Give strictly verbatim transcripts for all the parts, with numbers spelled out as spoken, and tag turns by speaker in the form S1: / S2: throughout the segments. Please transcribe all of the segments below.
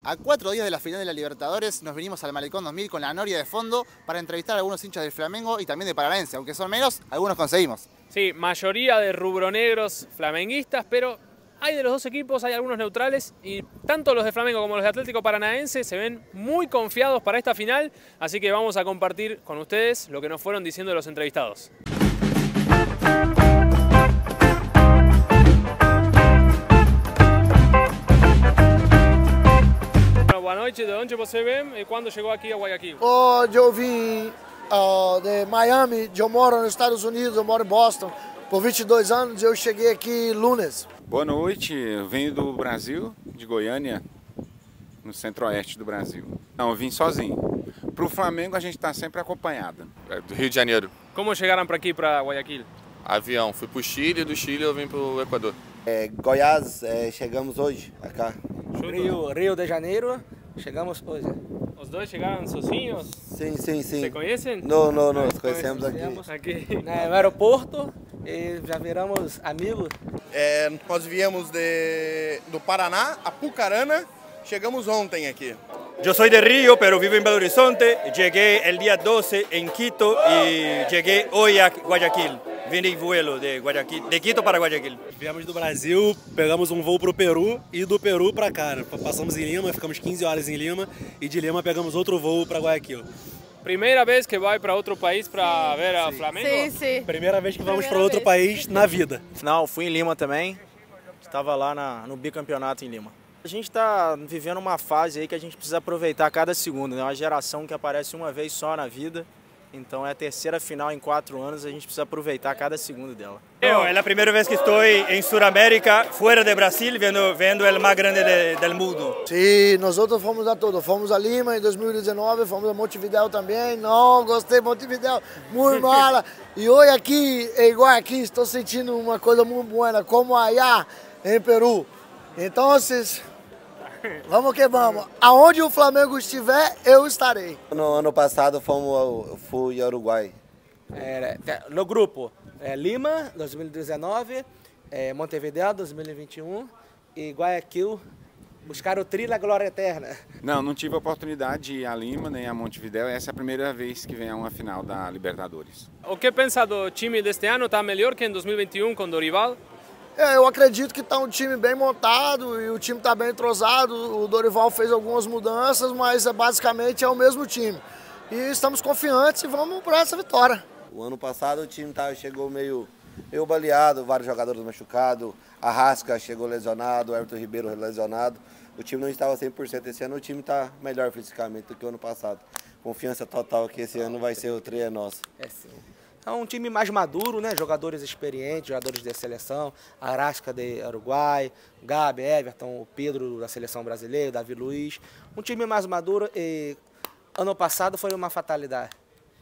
S1: A cuatro días de la final de la Libertadores nos vinimos al Malecón dos mil con la noria de fondo para entrevistar a algunos hinchas del Flamengo y también de Paranaense, aunque son menos, algunos conseguimos.
S2: Sí, mayoría de rubronegros flamenguistas, pero hay de los dos equipos, hay algunos neutrales y tanto los de Flamengo como los de Atlético Paranaense se ven muy confiados para esta final, así que vamos a compartir con ustedes lo que nos fueron diciendo los entrevistados. Boa noite, de onde você vem e quando chegou aqui a Guayaquil?
S3: Oh, eu vim uh, de Miami, eu moro nos Estados Unidos, eu moro em Boston. Por vinte e dois anos eu cheguei aqui lunes.
S4: Boa noite, eu venho do Brasil, de Goiânia, no centro-oeste do Brasil. Não, eu vim sozinho. Para o Flamengo a gente está sempre acompanhado.
S5: É do Rio de Janeiro.
S2: Como chegaram para aqui, para Guayaquil?
S5: Avião, fui para o Chile, do Chile eu vim para o Equador.
S6: É, Goiás, é, chegamos hoje, acá.
S7: Rio, Rio de Janeiro, chegamos hoje.
S2: Os dois chegaram sozinhos?
S6: Sim, sim, sim.
S2: Se conhecem?
S6: Não, não, não, nos conhecemos aqui.
S2: Aqui.
S7: No aeroporto e já viramos amigos.
S8: É, nós viemos de, do Paraná, Apucarana, chegamos ontem aqui.
S9: Yo soy de Río, pero vivo en Belo Horizonte. Llegué el día doce en Quito y llegué hoy a Guayaquil. Vim em vuelo de Guayaquil, de Quito para Guayaquil.
S10: Viemos do Brasil, pegamos um voo para o Peru e do Peru para cá. Passamos em Lima, ficamos quinze horas em Lima e de Lima pegamos outro voo para Guayaquil.
S2: Primeira vez que vai para outro país para ver a Flamengo?
S11: Sim, sim.
S10: Primeira vez que vamos para outro país na vida.
S12: Não, fui em Lima também. Estava lá na, no bicampeonato em Lima. A gente está vivendo uma fase aí que a gente precisa aproveitar cada segundo, né? Uma geração que aparece uma vez só na vida. Então é a terceira final em quatro anos, a gente precisa aproveitar cada segundo dela.
S9: Eu, é a primeira vez que estou em Sudamérica, fora de Brasil, vendo, vendo o mais grande de, do mundo.
S3: Sim, nós outros fomos a todo. Fomos a Lima em dois mil e dezenove, fomos a Montevideo também. Não, gostei de Montevideo, muito mala. E hoje aqui, é igual aqui, estou sentindo uma coisa muito boa, como allá em Peru. Então, vamos que vamos. Aonde o Flamengo estiver, eu estarei.
S6: No ano passado fomos, fui ao Uruguai.
S7: É, no grupo, é, Lima, dois mil e dezenove, é, Montevideo, dois mil e vinte e um e Guayaquil, buscar o tri da glória eterna.
S4: Não, não tive a oportunidade de ir a Lima nem a Montevideo. Essa é a primeira vez que vem a uma final da Libertadores.
S2: O que pensa do time deste ano? Está melhor que em dois mil e vinte e um com Dorival?
S3: É, eu acredito que está um time bem montado e o time está bem entrosado. O Dorival fez algumas mudanças, mas basicamente é o mesmo time. E estamos confiantes e vamos para essa vitória.
S6: O ano passado o time tá, chegou meio, meio baleado, vários jogadores machucados. Arrasca chegou lesionado, Everton Ribeiro lesionado. O time não estava cem por cento. Esse ano o time está melhor fisicamente do que o ano passado. Confiança total que esse ano vai ser o tri é nosso.
S7: É sim. É um time mais maduro, né? Jogadores experientes, jogadores da seleção, Arrasca de Uruguai, Gabi, Everton, o Pedro da seleção brasileira, Davi Luiz. Um time mais maduro e ano passado foi uma fatalidade.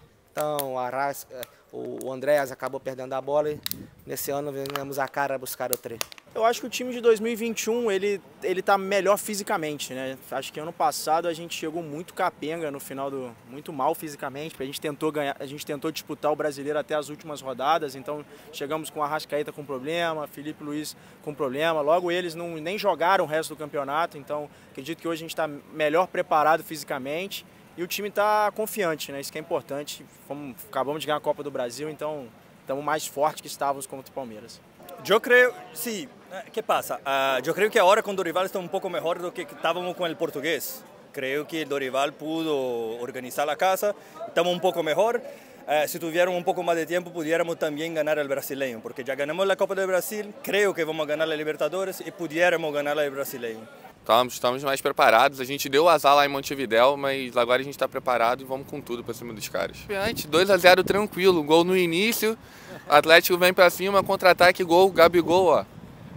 S7: Então, Arrasca, o Andréas acabou perdendo a bola e nesse ano venhamos a cara a buscar o tri.
S12: Eu acho que o time de dois mil e vinte e um ele ele tá melhor fisicamente, né? Acho que ano passado a gente chegou muito capenga no final do muito mal fisicamente. A gente tentou ganhar, a gente tentou disputar o Brasileiro até as últimas rodadas, então chegamos com a Arrascaeta com problema, Felipe Luiz com problema. Logo eles não nem jogaram o resto do campeonato, então acredito que hoje a gente está melhor preparado fisicamente e o time está confiante, né? Isso que é importante. Fomos, acabamos de ganhar a Copa do Brasil, então estamos mais fortes que estávamos contra o Palmeiras.
S9: Eu creio, sim. O que passa? Uh, eu creio que agora com o Dorival está um pouco melhor do que estávamos com o português. Creio que o Dorival pudo organizar a casa, estamos um pouco melhor. Uh, se tivéssemos um pouco mais de tempo, pudiéramos também ganhar o Brasileiro, porque já ganhamos a Copa do Brasil, creio que vamos ganhar a Libertadores e pudiéramos ganhar o Brasileiro.
S5: Estamos, estamos mais preparados, a gente deu azar lá em Montevideo, mas agora a gente está preparado e vamos com tudo para cima dos caras. dois a zero tranquilo, gol no início, Atlético vem para cima, contra-ataque, gol, Gabigol, ó.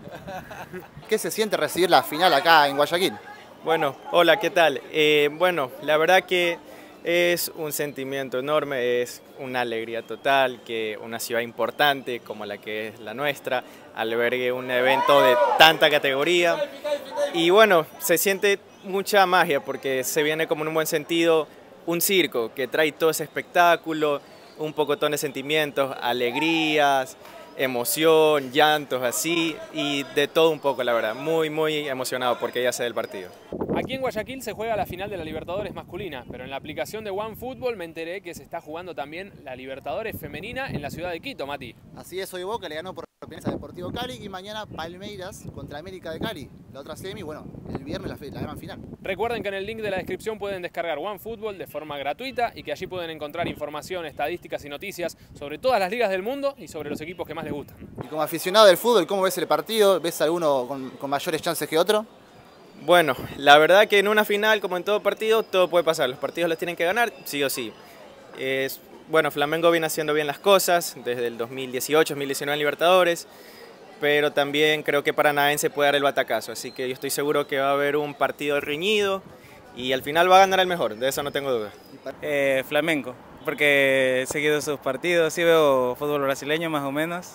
S1: ¿Qué se siente recibir la final acá en Guayaquil?
S13: Bueno, hola, ¿qué tal? Eh, bueno, la verdad que es un sentimiento enorme, es una alegría total que una ciudad importante como la que es la nuestra albergue un evento de tanta categoría y bueno, se siente mucha magia porque se viene como en un buen sentido un circo que trae todo ese espectáculo, un pocotón de sentimientos, alegrías, emoción, llantos así y de todo un poco, la verdad. Muy, muy emocionado porque ya sé del partido.
S2: Aquí en Guayaquil se juega la final de la Libertadores masculina, pero en la aplicación de OneFootball me enteré que se está jugando también la Libertadores femenina en la ciudad de Quito, Mati.
S1: Así es, hoy Boca le ganó por penales a Deportivo Cali y mañana Palmeiras contra América de Cali. La otra semi, bueno, el viernes la, la gran final.
S2: Recuerden que en el link de la descripción pueden descargar OneFootball de forma gratuita y que allí pueden encontrar información, estadísticas y noticias sobre todas las ligas del mundo y sobre los equipos que más les gustan.
S1: Y como aficionado del fútbol, ¿cómo ves el partido? ¿Ves alguno con, con mayores chances que otro?
S13: Bueno, la verdad que en una final, como en todo partido, todo puede pasar. Los partidos los tienen que ganar, sí o sí. Es, bueno, Flamengo viene haciendo bien las cosas desde el dos mil dieciocho, dos mil diecinueve en Libertadores, pero también creo que Paranaense puede dar el batacazo, así que yo estoy seguro que va a haber un partido reñido y al final va a ganar el mejor, de eso no tengo duda.
S11: Eh, Flamengo, porque he seguido sus partidos, sí veo fútbol brasileño más o menos.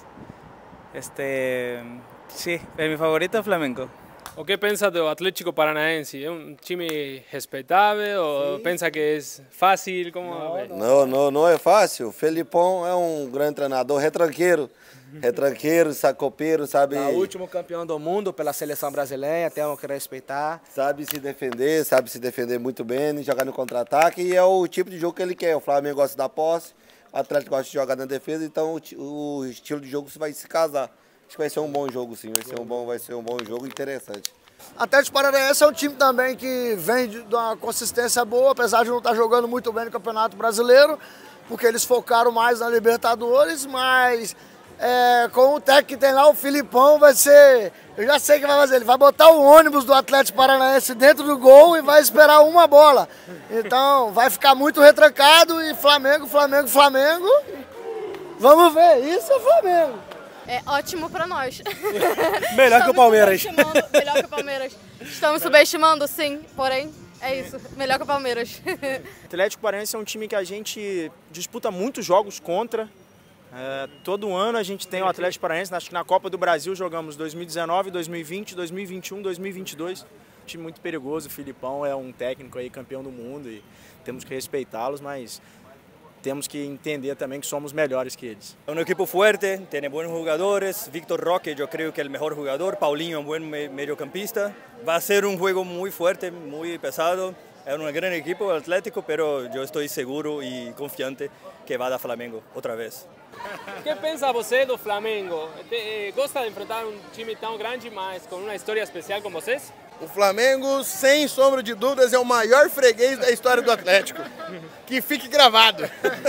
S11: Este, sí, mi favorito es Flamengo.
S2: O que pensa do Atlético Paranaense? É um time respeitável ou pensa que é fácil? Como
S6: não, não, não é fácil. O Felipão é um grande treinador, retranqueiro. Retranqueiro, sacopeiro, sabe...
S7: É o último campeão do mundo pela seleção brasileira, temos que respeitar.
S6: Sabe se defender, sabe se defender muito bem, jogar no contra-ataque e é o tipo de jogo que ele quer. O Flamengo gosta da posse, o Atlético gosta de jogar na defesa, então o, o estilo de jogo vai se casar. Acho que vai ser um bom jogo, sim. Vai ser um bom, vai ser um bom jogo interessante.
S3: Atlético Paranaense é um time também que vem de uma consistência boa, apesar de não estar jogando muito bem no Campeonato Brasileiro, porque eles focaram mais na Libertadores, mas é, com o técnico que tem lá, o Filipão, vai ser... Eu já sei o que vai fazer, ele vai botar o ônibus do Atlético Paranaense dentro do gol e vai esperar uma bola. Então vai ficar muito retrancado e Flamengo, Flamengo, Flamengo. Vamos ver, isso é Flamengo.
S14: É ótimo para nós.
S10: Melhor que o Palmeiras.
S14: Melhor que o Palmeiras. Estamos subestimando, sim, porém, é isso. Melhor que o Palmeiras.
S12: O Atlético Paranaense é um time que a gente disputa muitos jogos contra. É, todo ano a gente tem o Atlético Paranaense. Acho que na Copa do Brasil jogamos dois mil e dezenove, dois mil e vinte, dois mil e vinte e um, dois mil e vinte e dois. Um time muito perigoso. O Filipão é um técnico aí, campeão do mundo e temos que respeitá-los, mas... temos que entender também que somos melhores que eles.
S9: É um equipo fuerte, tem bons jogadores. Victor Roque, eu creio que é o melhor jogador. Paulinho, um bom mediocampista. Vai ser um jogo muito forte, muito pesado. É uma grande equipe, o Atlético, mas eu estou seguro e confiante que vai dar Flamengo outra vez.
S2: O que pensa você do Flamengo? Gosta de enfrentar um time tão grande, mas com uma história especial como vocês?
S8: O Flamengo, sem sombra de dúvidas, é o maior freguês da história do Atlético. Que fique gravado.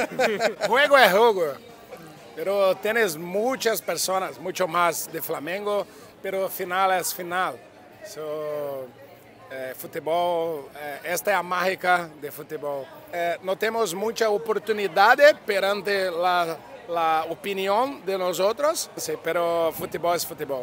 S15: Juego es juego, pero tienes muchas personas, mucho más de Flamengo, pero final es final. So, eh, fútbol, eh, esta es la mágica de fútbol. Eh, no tenemos mucha oportunidad perante la, la opinión de nosotros, sí, pero fútbol es fútbol.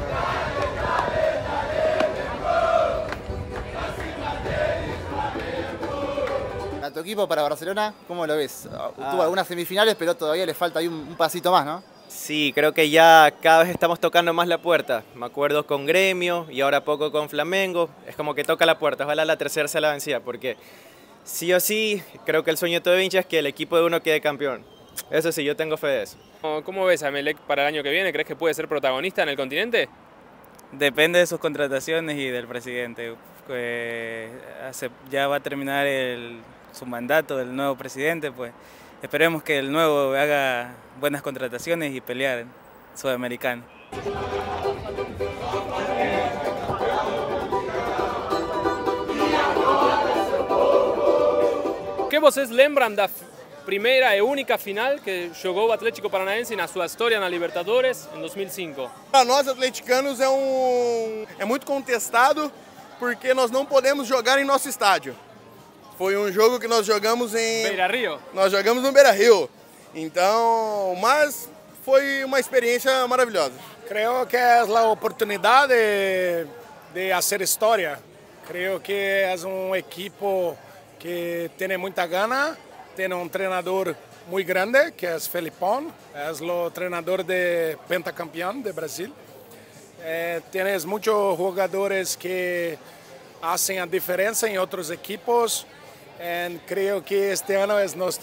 S1: A tu equipo para Barcelona, ¿cómo lo ves? Tuvo algunas semifinales, pero todavía le falta ahí un, un pasito más, ¿no?
S13: Sí, creo que ya cada vez estamos tocando más la puerta. Me acuerdo con Gremio y ahora poco con Flamengo. Es como que toca la puerta, ojalá la tercera sea la vencida, porque sí o sí, creo que el sueño de todo hincha es que el equipo de uno quede campeón. Eso sí, yo tengo fe de eso.
S2: ¿Cómo ves a Emelec para el año que viene? ¿Crees que puede ser protagonista en el continente?
S11: Depende de sus contrataciones y del presidente. Eh, ya va a terminar el... su mandato del nuevo presidente, pues esperemos que el nuevo haga buenas contrataciones y pelear sudamericano.
S2: O que vocês lembram da primeira e única final que jogou o Atlético Paranaense na sua história na Libertadores em dois mil e cinco?
S8: Para nós atleticanos é, um, é muito contestado porque nós não podemos jogar em nosso estádio. Foi um jogo que nós jogamos em...
S2: Beira Rio?
S8: Nós jogamos no Beira Rio. Então, mas foi uma experiência maravilhosa.
S15: Creo que é a oportunidade de, de fazer história. Creo que é um equipo que tem muita gana, tem um treinador muito grande, que é Felipão, é o treinador de pentacampeão de Brasil. Eh, tienes muitos jogadores que fazem a diferença em outros equipos. And creo que este ano es nuestro.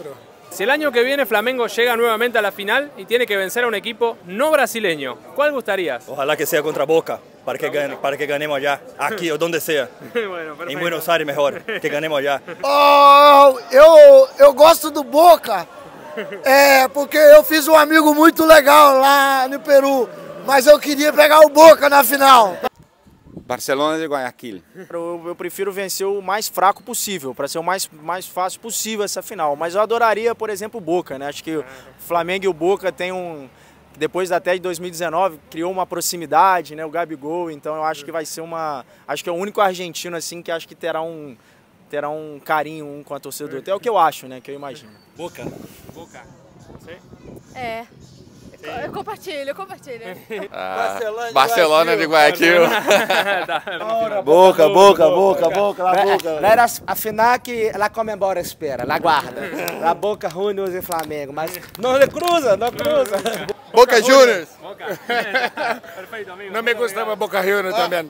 S2: Si el año que viene Flamengo llega nuevamente a la final y tiene que vencer a un equipo no brasileño, ¿cuál gustarías?
S9: Ojalá que sea contra Boca, para que, gane, para que ganemos allá, aquí o donde sea.
S2: Bueno,
S9: em Buenos Aires mejor, que ganemos allá.
S3: Oh, eu, eu gosto do Boca, é, porque eu fiz um amigo muito legal lá no Peru, mas eu queria pegar o Boca na final.
S4: Barcelona de Guayaquil.
S12: Eu, eu prefiro vencer o mais fraco possível, para ser o mais, mais fácil possível essa final. Mas eu adoraria, por exemplo, o Boca, né? Acho que o Flamengo e o Boca tem um... Depois até de dois mil e dezenove, criou uma proximidade, né? O Gabigol, então eu acho que vai ser uma... Acho que é o único argentino, assim, que acho que terá um, terá um carinho um com a torcida do outro. É o que eu acho, né? Que eu imagino.
S10: Boca.
S2: Boca. Você?
S14: É. Eu compartilho, eu compartilho.
S5: Ah, Barcelona de Guayaquil.
S7: Boca, boca, boca, boca, la boca. Era a final que la Comembol espera, la guarda. La Boca Juniors e Flamengo, mas não le cruza, não cruza.
S8: Boca Juniors.
S2: Boca. Perfeito, amigo.
S15: Não me gustava Boca Juniors
S8: Ah.
S15: também.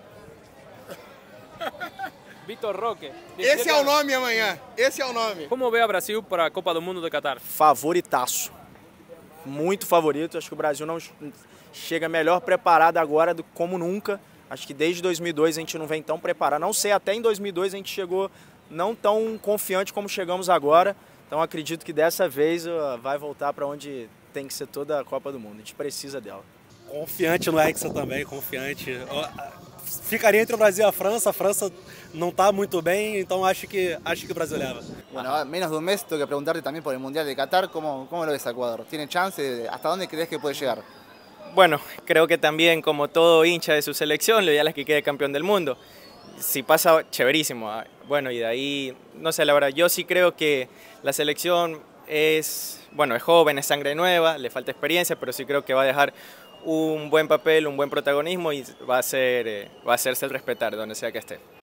S2: Vitor Roque.
S8: Esse é o nome amanhã. Esse é o nome.
S2: Como vê a Brasil para a Copa do Mundo de Qatar?
S12: Favoritaço. Muito favorito. Acho que o Brasil não chega melhor preparado agora do como nunca. Acho que desde dois mil e dois a gente não vem tão preparado. Não sei, até em dois mil e dois a gente chegou não tão confiante como chegamos agora. Então acredito que dessa vez uh, vai voltar para onde tem que ser toda a Copa do Mundo. A gente precisa dela.
S10: Confiante no Hexa também, confiante. Ficaria entre o Brasil e a França. A França não está muito bem, então acho que, acho que o Brasil leva.
S1: Bueno, menos de un mes tengo que preguntarte también por el Mundial de Qatar, ¿cómo, cómo lo ves a Ecuador? ¿Tiene chance? ¿Hasta dónde crees que puede llegar?
S13: Bueno, creo que también como todo hincha de su selección, lo ideal es que quede campeón del mundo. Si pasa, chéverísimo. Bueno, y de ahí, no sé, la verdad, yo sí creo que la selección es, bueno, es joven, es sangre nueva, le falta experiencia, pero sí creo que va a dejar un buen papel, un buen protagonismo y va a, ser, eh, va a hacerse el respetar donde sea que esté.